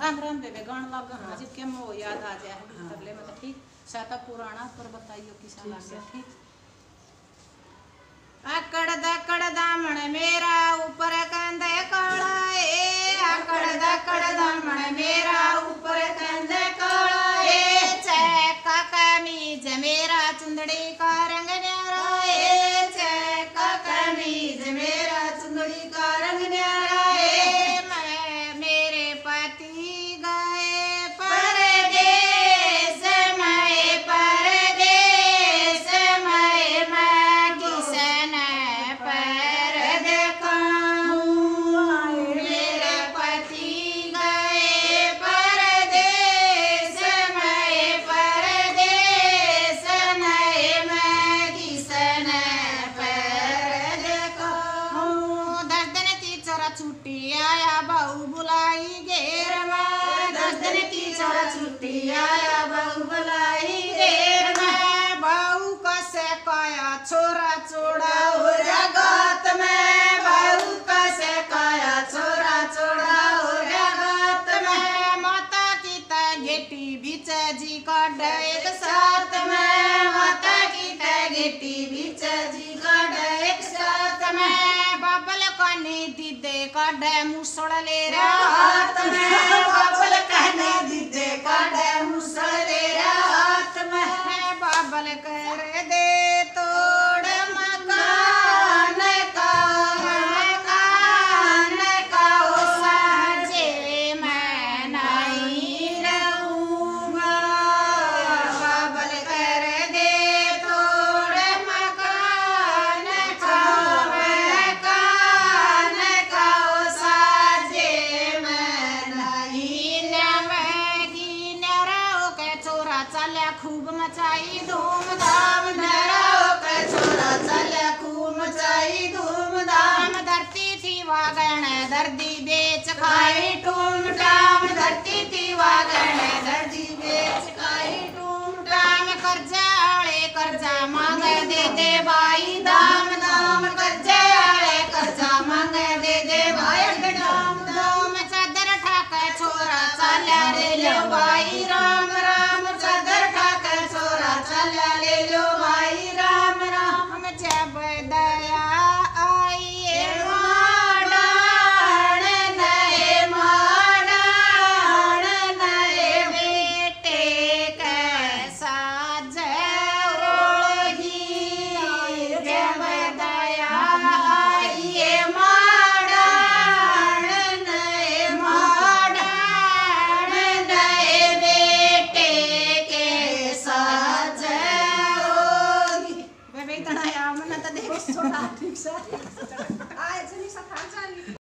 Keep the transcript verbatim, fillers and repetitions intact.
जागरण पे गान लगा हाँ जी क्या वो याद आ जाए तबले मतलब ठीक साता पुराना पर बताइयो किसा लग गया ठीक। अकड़ दकड़ दामन मेरा ऊपर कंधे काला ए अकड़ दकड़ दामन मेरा ऊपर कंधे काला ए चैका कमीज मेरा चुंदड़ी का रंग न्यारा ए चैका कमीज मेरा चुंदड़ी का रंग न्यारा ए मैं मेरे पति गए परदेस मैं परदेस मैं मैं किसन पर दिखाऊं मेरे पति गए परदेस मैं परदेस मैं मैं किसन पर दिखाऊं। दस दिन की चोरा छुट्टी आया बहू बुलाई घेर में दस दिन की चोरा छुट्टी आया बहू बुलाई घेर में बहू कसे काया छोरा चोड़ा हो जगत में बहू कसे काया छोरा चोड़ा हो जगत में माता की तगेटी बीच जी का एक साथ में माता की तगेटी बीच जी का एक साथ में बाबल काने दीदे का डे मुसड़ ले रात में बाबल कहने दीदे का डे मुसड़ ले रात में बाबल कर दे तोड़ मकान का मकान का ओ साजे मैं नहीं रहूंगा बाबल कर दे तोड़ मकान का मकान का ओ साजे मैं नहीं नमगी नराओ के चोरा चले खूब मचाई धूमधाम नराओ के चोरा चले खूब मचाई धूमधाम धरती थी वागण दर्दी बेच खाई टूम टाम धरती थी वागण दर्दी बेच खाई टूम टाम कर्जा आले कर्जा मांग दे दे भाई दाम दाम कर्जा आले कर्जा मांग दे दे भाई दाम दाम चादर ठाक छोरा चला रे लो भाई राम राम चादर ठाक छोरा चला ले लो भाई राम राम जब दया आई माडान नए माडान नए बेटे कैसा जरोगी जब दया आई माडान नए माडान नए बेटे कैसा जरोगी वे इतना आया मन तो देख छोटा ठीक से